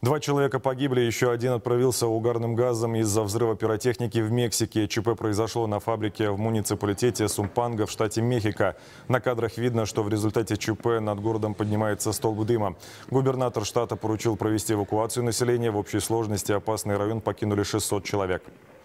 2 человека погибли, еще один отравился угарным газом из-за взрыва пиротехники в Мексике. ЧП произошло на фабрике в муниципалитете Сумпанго в штате Мехико. На кадрах видно, что в результате ЧП над городом поднимается столб дыма. Губернатор штата поручил провести эвакуацию населения. В общей сложности опасный район покинули 600 человек.